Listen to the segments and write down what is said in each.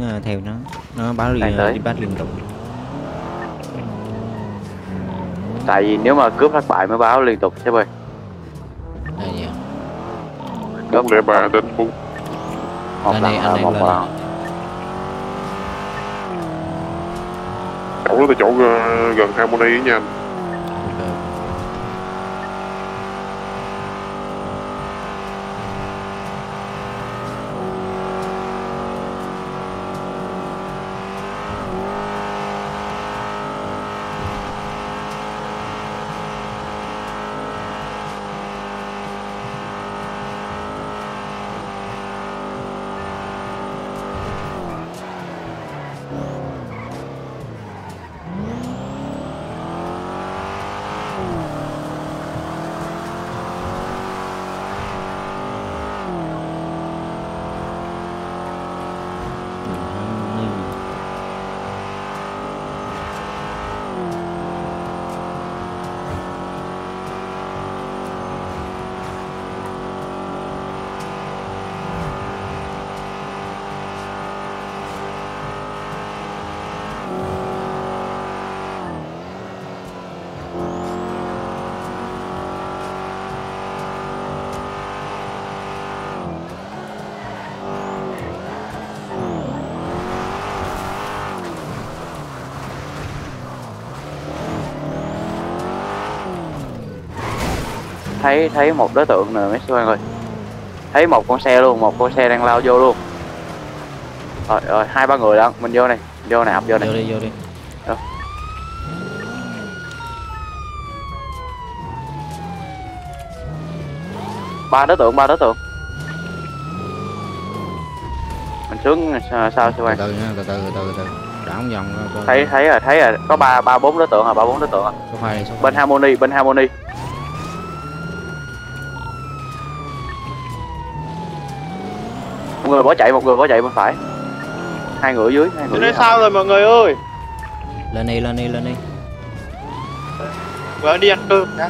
theo nó báo đi bắt liên tục. Tại vì nếu mà cướp thất bại mới báo liên tục sếp ơi. Đây vậy. 403 đến 4. Một lần là một lần. Chỗ đó là chỗ gần Harmony nha anh. Thấy một đối tượng nè mấy sư ơi. Thấy một con xe luôn, một con xe đang lao vô luôn. Rồi 2-3 người đó, mình vô này, ập vô này. Vô đi. Đâu? Ba đối tượng. Mình xuống sao sư ơi? Từ từ. Đảo vòng. Thấy rồi, có 3-4 đối tượng à, 3-4 đối tượng à. Số 2 bên Harmony. Một người bỏ chạy bên phải. 2 người ở dưới, 2 người. Đây sao rồi mọi người ơi? Lên đi. Vừa đi ăn cơm đã.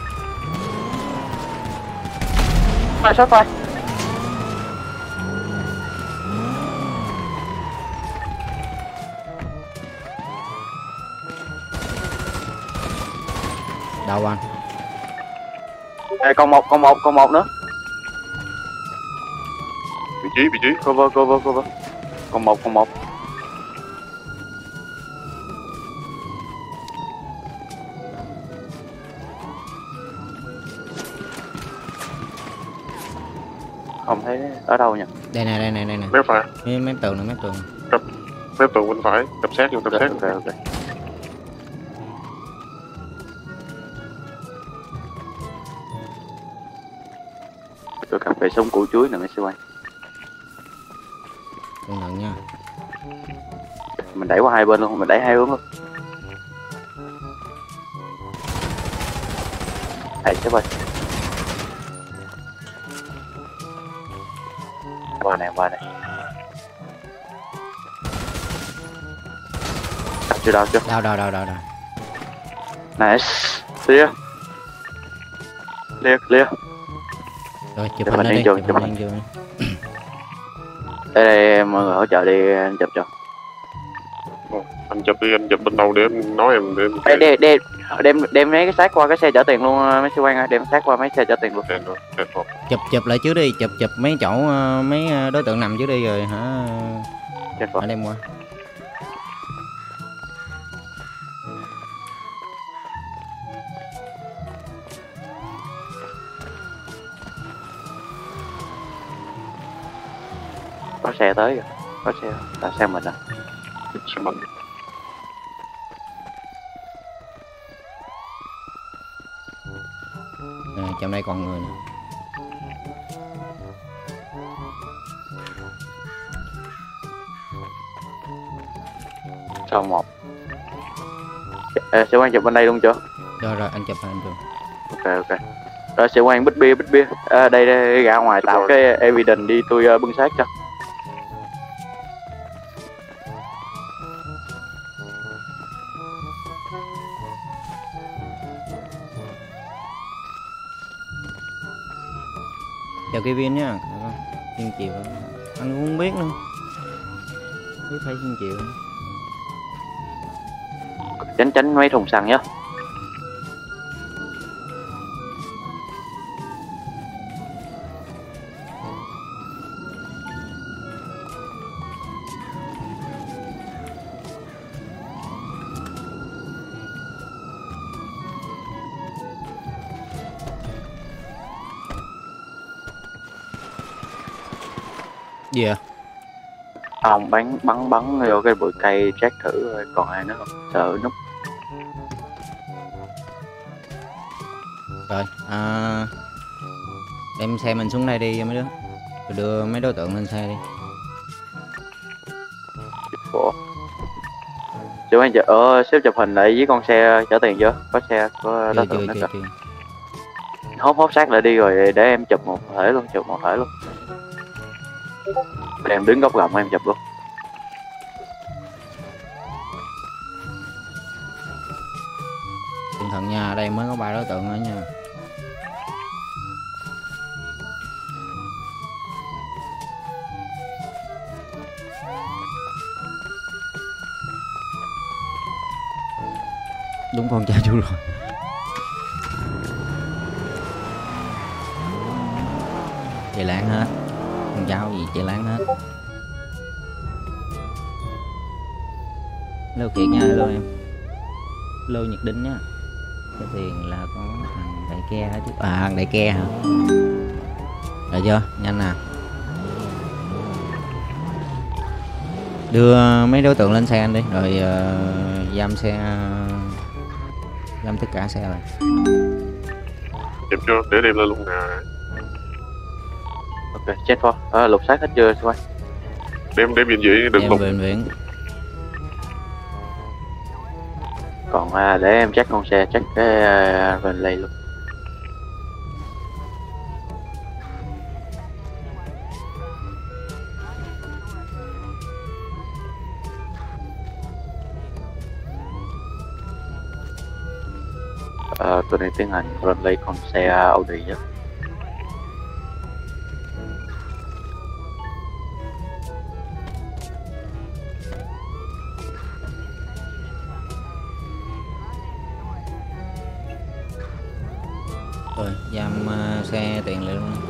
Shot fire. Đâu anh? Đây, còn một nữa. Vị trí. Cover. Còn một. Không thấy ở đâu nhỉ? Đây này. Mép phải. Mép tường. Mép tường bên phải. Cặp sát. Ok. Tôi cầm cây súng củ chuối nè mấy sư ơi. Cẩn thận nha. Mình đẩy qua hai bên luôn, mình đẩy hai hướng luôn. Đây sếp ơi. Qua này. Chưa đâu. Đâu. Nice. Clear. Rồi chụp hình đi. Đây mọi người hỗ trợ đi, anh chụp cho. Anh chụp đi, anh chụp bên đầu để em nói em để đem mấy cái xác qua cái xe chở tiền luôn mấy sư quan ơi, đem xác qua mấy xe chở tiền luôn. Chụp lại trước đi, chụp mấy chỗ mấy đối tượng nằm trước đi rồi hả? Đem qua. Có xe tới rồi, có xe, là xe mình à? Xe mình. Trong đây còn người nè. Sau một. Sĩ quan chụp bên đây luôn chưa? Rồi anh chụp. Ok. Rồi sĩ quan bích bia. Đây ra ngoài tạo cái evidence đi, tôi bưng xác cho. Chào Kevin nha. Tiên chiều anh cũng không biết nữa. biết thấy 1 triệu. Tránh mấy thùng xăng nhá. Gì à? Ông bắn vô cái bụi cây check thử rồi còn ai nữa không? Sợ núp. Rồi, đem xe mình xuống đây đi mấy đứa. Rồi đưa mấy đối tượng lên xe đi. Ủa? Chú anh xếp chụp hình lại với con xe trả tiền chưa? Có xe, có đối tượng nữa kìa. Hốt xác lại đi rồi để em chụp một thể luôn, Em đứng góc gầm em chụp luôn. Cẩn thận nha, đây mới có 3 đối tượng nữa nha. Đúng con cha chú rồi. Chạy láng hết. Con cháu gì chạy láng hết. Lô Kiệt nha, lô em. Lô Nhật Đinh nhá. Cái tiền là có thằng Đại Ke hả chứ? À, thằng Đại Ke hả? Được chưa? Nhanh nè. Đưa mấy đối tượng lên xe anh đi. Rồi giam tất cả xe rồi. Em chưa, để đem lên luôn nè. Ok, chết thôi. Lục xác hết chưa Xuân? Đem bệnh viện, đừng lục. Bệnh viện. Còn để em check con xe, check cái relay luôn. Tụi này tiến hành relay con xe Audi nhé. Rồi, giam xe tiền lại luôn.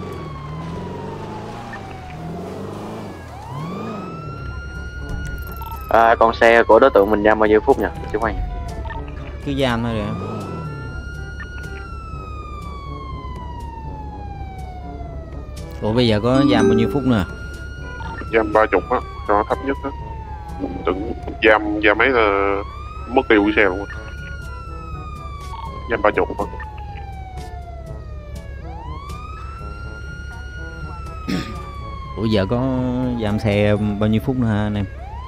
Con xe của đối tượng mình giam bao nhiêu phút nhỉ? Chứ quay. Cứ giam thôi rồi. Ủa bây giờ có giam bao nhiêu phút nữa? Giam 30 á, cho thấp nhất á. Đừng giam mấy là mất tiêu cái xe luôn á. Giam 30 á. Ủa giờ có giam xe bao nhiêu phút nữa hả anh em?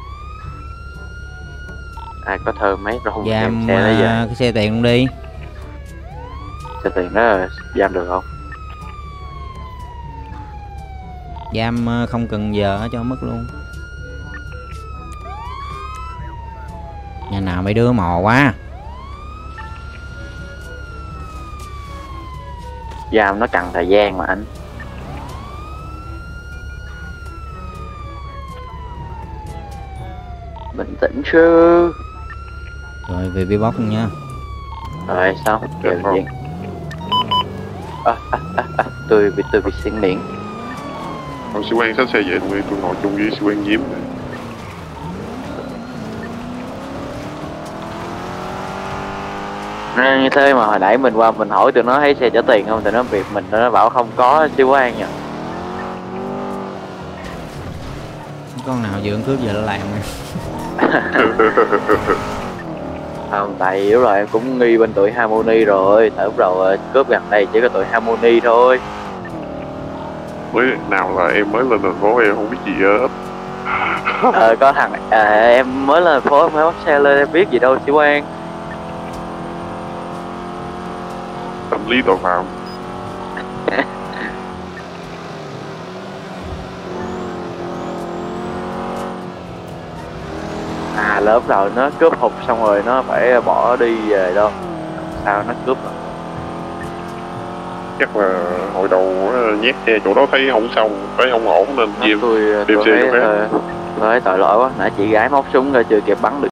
Ai có thơm mấy rồi Giam xe đó giờ. cái xe tiền luôn đi. Xe tiền đó giam được không? Giam không cần giờ cho mất luôn. Nhà nào mấy đứa mò quá. Giam nó cần thời gian mà anh. Bình tĩnh chứ. Rồi về bia bóc luôn nha. Rồi xong. Về bệnh viện. Tôi bị xỉn miệng. Ông sĩ quan xách xe về tôi ngồi chung với sĩ quan Diễm này. Như thế mà hồi nãy mình qua mình hỏi tụi nó thấy xe trả tiền không, tụi nó việc mình nó bảo không có sĩ quan nhỉ. Con nào vừa cướp giờ nó làm nè. Không, tại yếu rồi em cũng nghi bên tụi Harmony rồi. Tại lúc đầu cướp gần đây chỉ có tụi Harmony thôi. Mới nào là em mới lên thành phố em không biết gì hết. Có thằng em mới lên thành phố em mới bắt xe lên em biết gì đâu sĩ quan. Tâm lý tội phạm. Lớp đầu nó cướp hụt xong rồi nó phải bỏ đi về đâu. Sao nó cướp rồi? Chắc là hồi đầu nhét xe chỗ đó thấy không xong, thấy không ổn nên tôi đem xe chỗ khác. Với tội lỗi quá, nãy chị gái móc súng ra chưa kịp bắn được